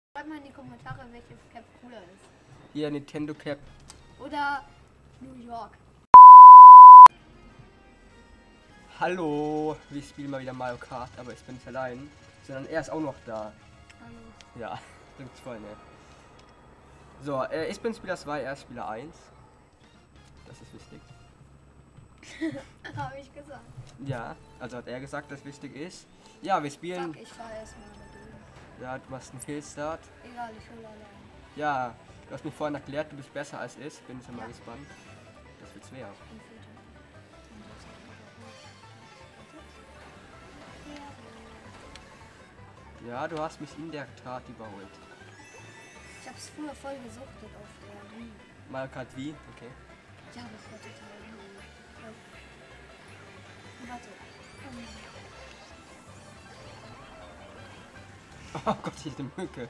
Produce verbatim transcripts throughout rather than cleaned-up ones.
Schreibt mal in die Kommentare, welche Cap cooler ist. Hier, Nintendo Cap. Oder New York. Hallo, wir spielen mal wieder Mario Kart, aber ich bin nicht allein, sondern er ist auch noch da. Hallo. Ja, stimmt voll, ne? So, äh, ich bin Spieler zwei, er ist Spieler eins. Das ist wichtig. Habe ich gesagt. Ja, also hat er gesagt, dass wichtig ist. Ja, wir spielen. Fuck, ich fahr erstmal dagegen. Ja, du machst einen Killstart. Egal, ich hole allein. Ja, du hast mir vorhin erklärt, du bist besser als ich. Bin ich ja mal Ja. gespannt. Das wird schwer. Ich bin Vierter. Und das hat überholt. Ja, du hast mich in der Tat überholt. Ich hab's früher voll gesuchtet auf der Wii. Mario Kart wie? Okay. Ja, das war total cool. Warte. Ähm, Oh Gott, hier ist eine Mücke.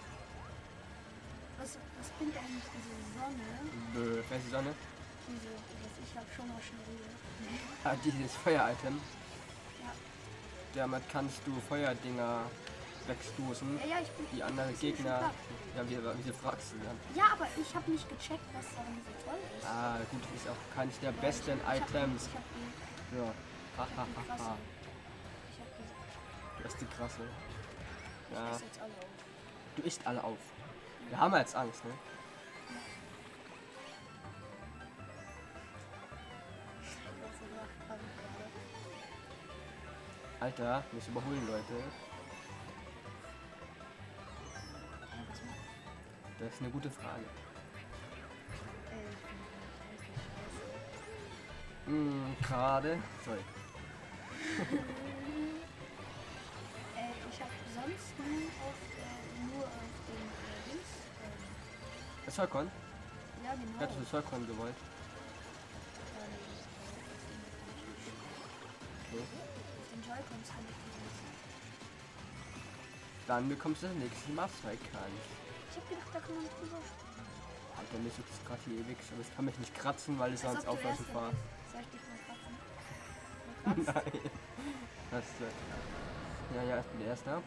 Was, was bringt eigentlich diese Sonne? Nö, wer ist die Sonne? Diese, was ich hab schon mal schnell. Ah, dieses Feuer-Item. Ja. Damit kannst du Feuerdinger wegstoßen. Ja, ja, ich bin. Die anderen ist mir schon Gegner. klar. Ja, wie, wie fragst du dann? Ja, aber ich habe nicht gecheckt, was daran so toll ist. Ah, gut, ist auch keines der Ja, besten ich, ich Items. Hab, ich hab die, Ja. ich hab die krasse. Hahaha. Ich hab gesagt, Du hast die krasse. ich Ja. esse jetzt alle auf. Du isst alle auf. Wir haben jetzt Angst, ne? Ich hab so nachgefangen gerade. Alter, mich überholen, Leute. Ja, was macht Das ist eine gute Frage. Äh, ich bin richtig scheiße. Hm, gerade. Sorry. Äh, ich hab sonst nur auf, äh, nur auf den äh, Dings. Ähm, Das Joy-Con? ja, genau. Hättest du das Joy-Con gewollt? Ähm, Okay. auf den Joy-Cons kann ich nicht. Dann bekommst du das nächste Mal zwei Kans. Ich hab gedacht, da kann man drüber springen. Alter, mir ist jetzt gerade hier ewig, aber ich kann mich nicht kratzen, weil ich Als sonst ob du aufwärts Erster fahre. bist. Soll ich dich mal kratzen? Mal kratzen? Nein. Das ist, äh, ja, ja, ich bin der Erster.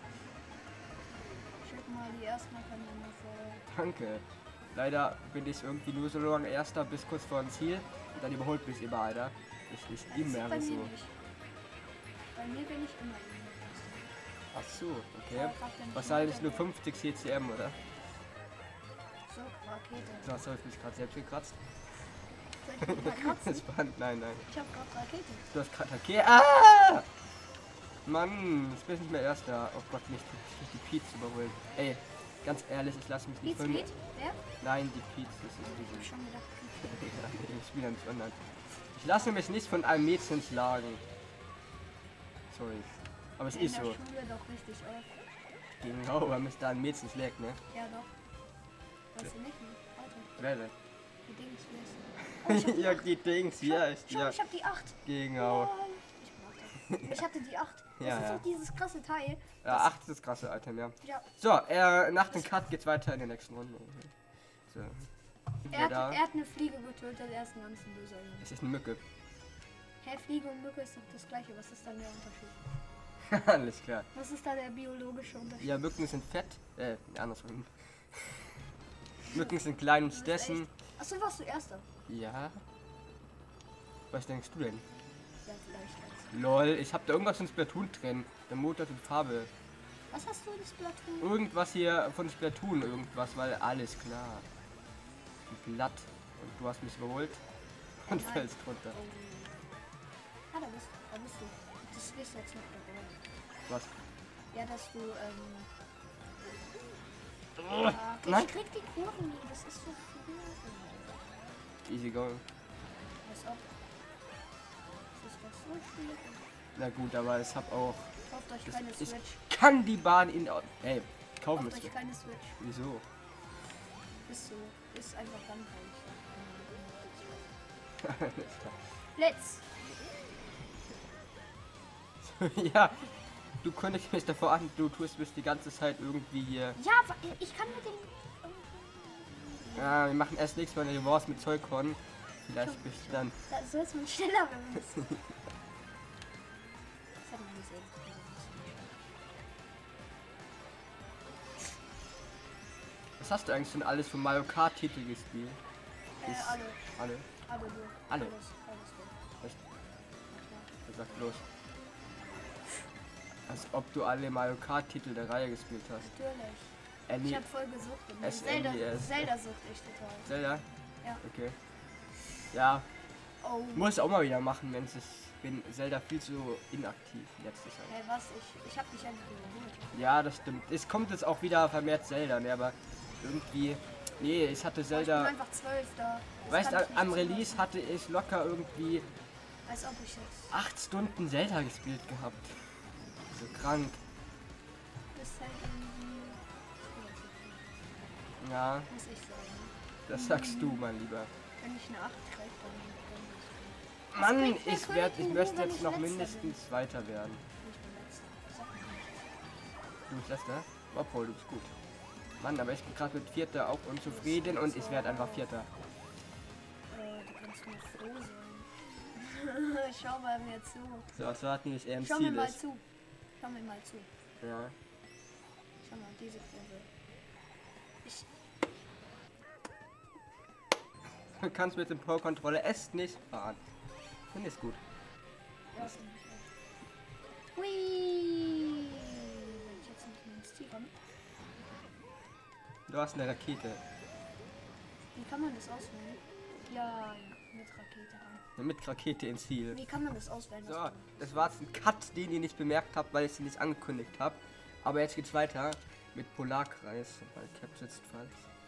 Schick mal die erstmal Kanone vor. Danke. Leider bin ich irgendwie nur so lange Erster bis kurz vor dem Ziel. Und dann überholt mich immer einer. Das ist Das ist immer bei so. mir nicht. Bei mir bin ich immer immer. Ach so, Ja, okay. frag dann nicht Wahrscheinlich weiter, nur wer- fünfzig C C M, oder? So, Rakete. So, hast du mich gerade selbst gekratzt? Soll ich dich mal Das kratzen? fand, nein, nein. Ich hab grad Rakete. Du hast gerade okay. Ah! Mann, jetzt bin ich nicht mehr Erster. Oh Gott, mich die, die Peets überholen. Ey, ganz ehrlich, ich lasse mich nicht Beats, von... Beat? Wer? Nein, die Peets, das ist Ich hab diese... schon gedacht, Beat. Ja, nee, ich spiele nicht online. Ich lasse mich nicht von einem Mädchen schlagen. Sorry. Aber es In ist der so. Schule doch richtig oft. Genau, weil mich da ein Mädchen schlägt, ne? Ja, doch. Weißt du nicht, ne? Warte, Wer denn? die Dings, wie ist Oh, ich hab die Ja, acht. die Dings, ja, ich, Schau, ja. ich hab die acht. Genau. Lol. Ich mag das. Ich hatte die acht. Das Ja, ist ja. doch dieses krasse Teil. Ja, acht ist das krasse Item, ja. Ja, So, äh, nach dem Cut geht's weiter in der nächsten Runde. So. er Wer hat, da? er hat eine Fliege getötet, er ist ein ganz böser Junge. Es ist eine Mücke. Hä, Fliege und Mücke ist doch das gleiche. Was ist dann der Unterschied? Alles klar. Was ist da der biologische Unterschied? Ja, Mücken sind fett. Äh, andersrum. Mücken sind klein und Du bist stechen. echt- Achso, warst du Erster? Ja. Was denkst du denn? Ja, vielleicht. Als. Lol, ich hab da irgendwas von Splatoon drin. Der Motor und Farbe. Was hast du in Splatoon? Irgendwas hier von Splatoon, irgendwas, weil alles klar. Ein Blatt. Und du hast mich überholt. Und Nein. fällst runter. Oh. Ah, da bist, da bist du. Das wirst du jetzt noch dabei. Was? Ja, dass du, ähm... Oh, Ja, okay, nein. ich krieg die Kurven nie. Das ist so schwierig. Easy going. Als ob. Das ist doch so schwierig. Na gut, aber ich hab auch. Kauft euch Das, keine ich Switch. kann die Bahn in. Hey, kauf mir Kauft euch Switch. keine Switch. Wieso? Ist so. Ist einfach langweilig. Alles klar. Let's! Ja, du kündigst mich davor an, du tust mich die ganze Zeit irgendwie hier. Ja, wa- ich kann mit dem. Ja, wir machen erst nächstes Mal eine Rewards mit Joy-Con. Vielleicht bist du dann. Da soll es man schneller werden. Das hat man gesehen. Was hast du eigentlich schon alles von Mario Kart Titel gespielt? Äh, Ist- alle. Alle? Alle durch. Alle? Alles, alles durch. Echt? Wer sagt bloß? Als ob du alle Mario Kart Titel der Reihe gespielt hast. Natürlich. Äh, Ich nee, hab voll gesucht. S Zelda, N E S. Zelda sucht ich total. Zelda? Ja. Okay. Ja, Oh. muss auch mal wieder machen, wenn es ist. Bin Zelda viel zu inaktiv letztes Jahr. Hey, was? Ich, ich hab dich einfach überholt. Ja, das stimmt. Es kommt jetzt auch wieder vermehrt Zelda, ne, aber irgendwie. Nee, ich hatte Ich Zelda. bin einfach zwölf da. Das Weißt kann du, ich nicht am zulassen. Release hatte ich locker irgendwie Als ob ich jetzt. acht Stunden Zelda gespielt gehabt. So krank. Das ist halt irgendwie. Ja, Muss ich sagen. das sagst du, mein Lieber. Wenn ich eine acht krieg, dann. dann ist es Mann, bringt mir ich werd, ich König möchte nur, wenn jetzt ich noch Letzter mindestens weiter werden. gut. Ich bin letzter. Sag mir nicht. Du bist letzter? Obwohl, du bist gut. Mann, aber ich bin gerade mit Vierter auch unzufrieden und ich werde einfach Vierter. Äh, du kannst nur froh sein. Schau mal mir zu. So, was warten, wie es eher ein Schau mir Ziel mal ist. zu. Schau mir mal zu. Ja. Schau mal, diese Kurve. Ich. Du kannst mit dem Pro-Controller S nicht fahren. Finde ich gut. Ja, finde ich auch. Hui! Wenn ich jetzt nicht mehr ins Ziel komme. Du hast eine Rakete. Wie kann man das auswählen? Ja, ja, mit Rakete an. Mit Rakete ins Ziel. Wie kann man das auswählen? So, das war jetzt ein Cut, den ihr nicht bemerkt habt, weil ich sie nicht angekündigt habe. Aber jetzt geht's weiter mit Polarkreis, weil Cap sitzt falsch.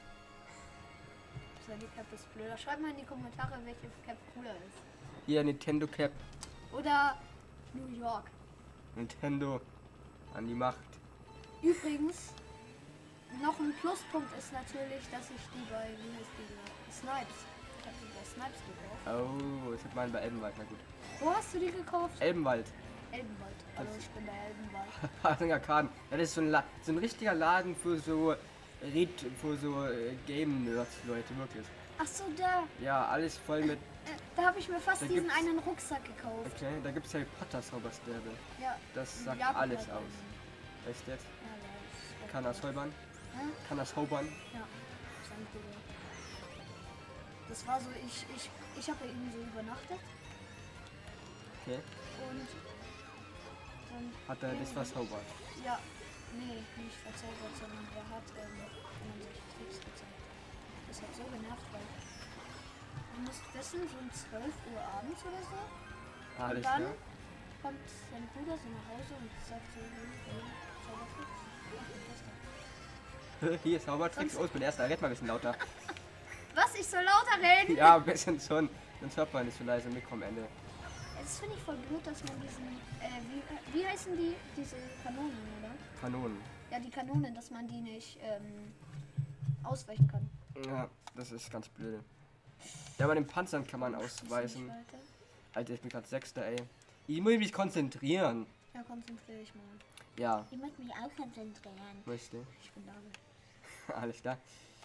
Seine Cap ist blöder. Schreibt mal in die Kommentare, welche Cap cooler ist. Hier Nintendo Cap, Oder New York. Nintendo an die Macht. Übrigens, noch ein Pluspunkt ist natürlich, dass ich die bei, wie heißt die, Snipes. Ich habe die bei Snipes gekauft. Oh, jetzt hat man bei Elbenwald, na gut. Wo hast du die gekauft? Elbenwald. Elbenwald. Also ich bin bei Elbenwald. Hasinger Kahn. Ja, das ist so ein, La so ein richtiger Laden für so Red, für so äh, Game-Nerds, Leute, wirklich. Ach so, da. Ja, alles voll mit. Äh, da habe ich mir fast Da diesen gibt's- einen Rucksack gekauft. Okay, da gibt's Harry Potter Zauberstäbe. Ja. Das sagt Jakob alles hat aus. einen. Echt jetzt? Ja, der ist Kann das holbern? Hä? Kann das holbern? Ja, ist ein Bruder. Das war so, ich, ich, ich habe bei ihm so übernachtet Okay. und dann Hat er das was holbert? Ja, nee, nicht verzaubert, sondern er hat ähm, einem solche Tricks gezeigt. Das hat so genervt, weil du musst wissen, so um zwölf Uhr abends oder so. Alles und dann klar. kommt sein Bruder so nach Hause und sagt so, hey, hey, Zaubertricks. Ja, was da? Hier ist Zaubertricks. Sonst- Oh, ich bin erster. Red mal ein bisschen lauter. Was? Ich soll lauter reden? Ja, ein bisschen schon. Sonst hört man nicht so leise Mikro am Ende. Das finde ich voll blöd, dass man diesen, äh, wie, äh, wie heißen die, diese Kanonen, oder? Kanonen. Ja, die Kanonen, dass man die nicht ähm, ausweichen kann. Ja, das ist ganz blöd. Ja, bei den Panzern kann man Nicht ausweisen. weiter. Alter, ich bin gerade Sechster, ey. Ich muss mich konzentrieren. Ja, konzentriere dich mal. Ja, Ich möchte mich auch konzentrieren. möchte. Ich bin da. Alles klar.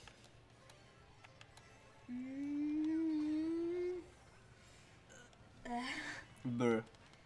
Mm, äh, Bö.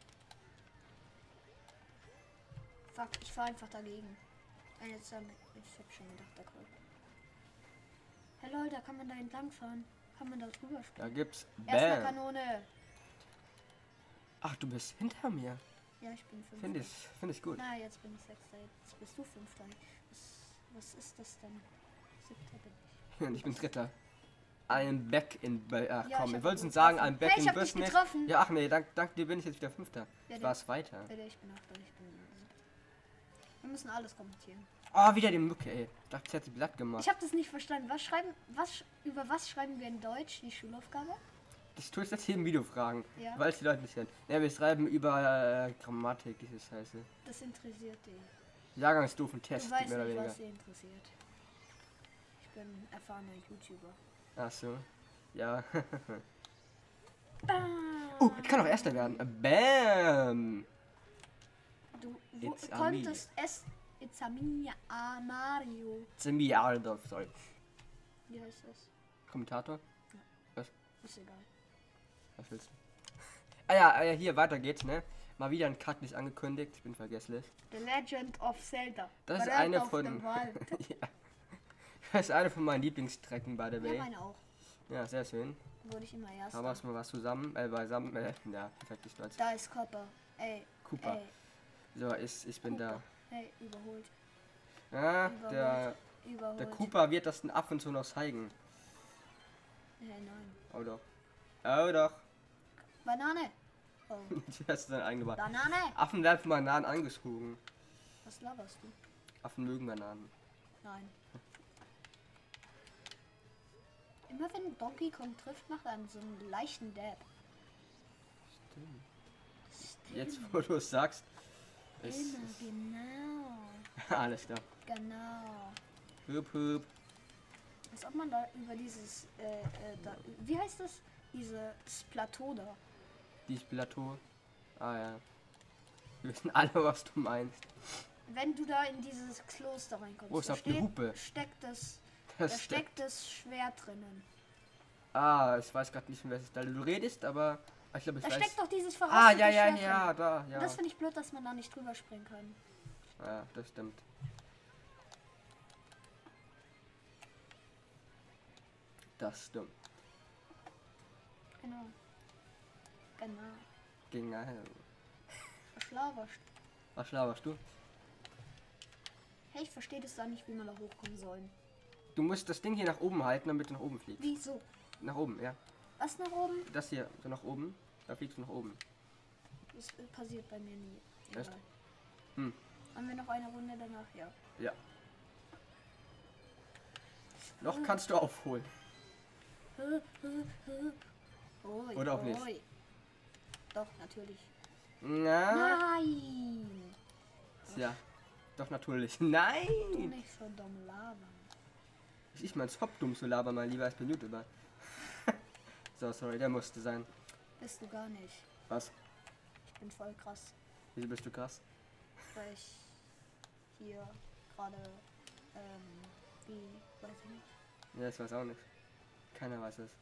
fuck, ich fahre einfach dagegen. Äh, Jetzt, ähm, ich hab schon gedacht, da kommt. Hey lol, da kann man da entlang fahren. Kann man da drüber Da springen. gibt's Erstmal Bam. Kanone. Ach, du bist hinter mir. Ja, ich bin fünfter. Finde ich, finde ich gut. Na, jetzt bin ich sechster. Jetzt bist du fünfter. Was, was ist das denn? Siebter bin ich. Und ich bin Dritter. I'm back in. Ach Ja, komm, ich ich hab wollte dich schon sagen, getroffen. I'm back Hey, ich in hab dich Business. getroffen. Ja, ach nee, dank, dank dir bin ich jetzt wieder Fünfter. Ja, Ich war es weiter. Warte, ich bin achter. Ich bin siebter. Wir müssen alles kommentieren. Oh, wieder die Mücke, ey. Ich dachte, sie hat sie blatt gemacht. Ich habe das nicht verstanden. Was schreiben, was, sch- über was schreiben wir in Deutsch, die Schulaufgabe? Das tue ich jetzt hier im Video fragen, Ja. weil es die Leute nicht kennen. Ja, wir schreiben über äh, Grammatik, dieses heiße. Das interessiert die. Jahrgangsstufen Du Test, weißt mehr oder nicht, weniger. was sie interessiert. Ich bin erfahrener YouTuber. Ach so. Ja. Bam! Oh, ich kann auch Erster werden. Bam! Du wo, It's a konntest es. It's a me, a Mario. Zimmi Aldorf, sorry. Wie heißt das? Kommentator? Ist egal. Was willst du? Ah ja, ah ja, hier, weiter geht's, ne? Mal wieder ein Cut nicht angekündigt, ich bin vergesslich. The Legend of Zelda. Das ist Breath eine of von... the Wild. ja. Das ist eine von meinen Lieblingsstrecken, by the Ja, way. meine auch. Ja, sehr schön. Wurde ich immer erst. Haben wir mal was zusammen, äh, beisammen, äh, ja, perfektes Deutsch. Da ist Copper. Ey. Cooper. Ey. So, ist, ich bin Cooper. Hey, überholt. da. Ja, Überholt. der, Überholt. der Cooper wird das ab und zu noch zeigen. Hey, nein. Oh doch. Oh doch. Banane. Oh. Du hast dann eingebaut. Banane. Affen werden von Bananen angezogen. Was laberst du? Affen mögen Bananen. Nein. Immer wenn Donkey Kong trifft, macht er so einen leichten Dab. Stimmt. Stimmt. Jetzt, wo du es sagst, ist, Immer, ist genau. alles klar. Genau. Hup, hup. Als ob man da über dieses, äh, äh, da, wie heißt das? Dieses Plateau da. Dieses Plateau. Ah ja. Wir wissen alle, was du meinst. Wenn du da in dieses Kloster reinkommst, Oh, ist da auf die steht, Hupe. steckt das, Das da steckt das Schwert drinnen. Ah, ich weiß gerade nicht, von welches Teil du redest, aber ich glaube, ich Da weiß. steckt doch dieses Ah, verrostete ja, ja, Schwert ja, drin. da, Und ja. das finde ich blöd, dass man da nicht drüber springen kann. Ja, das stimmt. Das stimmt. Genau. Genau. Genial. Was laberst? Was laberst du? Hey, ich verstehe das da nicht, wie man da hochkommen soll. Du musst das Ding hier nach oben halten, damit du nach oben fliegst. Wieso? Nach oben, ja. Was nach oben? Das hier, so nach oben. Da fliegst du nach oben. Das äh, passiert bei mir nie. Echt? Egal. Hm. Haben wir noch eine Runde danach? Ja. Ja. Noch kannst du aufholen. Hö, hö, hö. Oi, Oder auch nicht. oi. Doch, natürlich. Na, Nein! ja. Doch natürlich. Du Nein! nicht so dumm labern. Ich mein Hop dumm zu labern, mein lieber, als bin YouTuber. So, sorry, der musste sein. Bist du gar nicht. Was? Ich bin voll krass, Wieso bist du krass? weil ich hier gerade, ähm, wie, weiß ich nicht. Ja, ich weiß auch nicht. Keiner weiß es.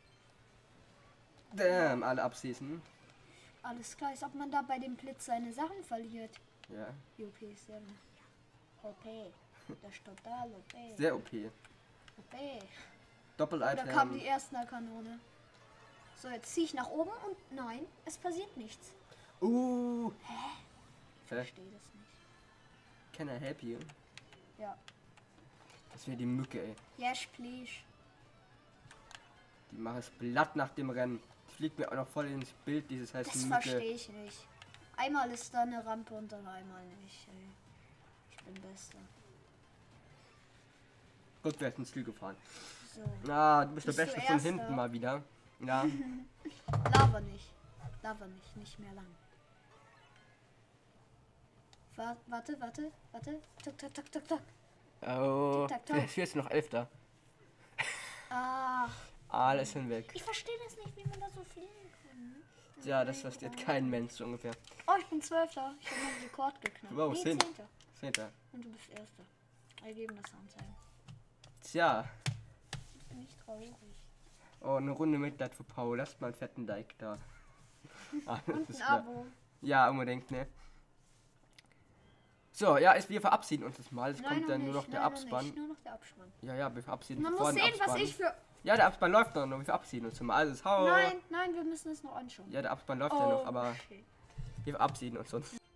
Damn, alle abschießen. Alles klar, als ob man da bei dem Blitz seine Sachen verliert. Ja, U P sieben. O P. Das ist total O P. sehr O P. O P. Doppel-Item. Da kam die erste Kanone. So, jetzt ziehe ich nach oben und nein, es passiert nichts. Uh. Hä? Ich Hä? verstehe das nicht. Can I help you? Ja. Das wäre die Mücke, ey. Yes, please. Die macht es blatt nach dem Rennen. Die fliegt mir auch noch voll ins Bild, dieses heißt Das Mücke. verstehe ich nicht. Einmal ist da eine Rampe und dann einmal nicht. Ey. Ich bin Bester. Rückwärts ins Ziel gefahren. So. Na, du bist der Bist du Beste von Erster? hinten mal wieder. Ja. Lava nicht. Lava nicht. Nicht mehr lang. Wa- Warte, warte, warte. Tuk, tuk, tuk, tuk, tuk. Oh, Tic-Tac-Toe. jetzt wirst du noch Elfter. Ach, Alles hinweg. ich verstehe das nicht, wie man da so fliegen kann. Ja, das versteht kein Mensch so ungefähr. Oh, ich bin Zwölfter. Ich habe meinen Rekord geknackt. Wow, Nee, zehn. Zehnter. Zehnter. Und du bist Erster. Ergebnis anzeigen. Tja. Jetzt bin ich traurig. Oh, eine Runde Mitleid für Paul. Lasst mal einen fetten Like da. Ah, das Und ist ein klar. Abo. Ja, unbedingt, ne? So, ja, ist, wir verabschieden uns das mal. Es Nein, kommt noch dann nicht, nur noch der nein, noch Abspann. nicht, nur noch der Abspann. Ja, ja, wir verabschieden Man uns muss vor dem sehen, was Abspann. ich für... Ja, der Abspann läuft noch, wir verabschieden uns mal. Also, hau. Nein, nein, wir müssen es noch anschauen. Ja, der Abspann läuft ja Oh, noch, aber shit. wir verabschieden uns sonst.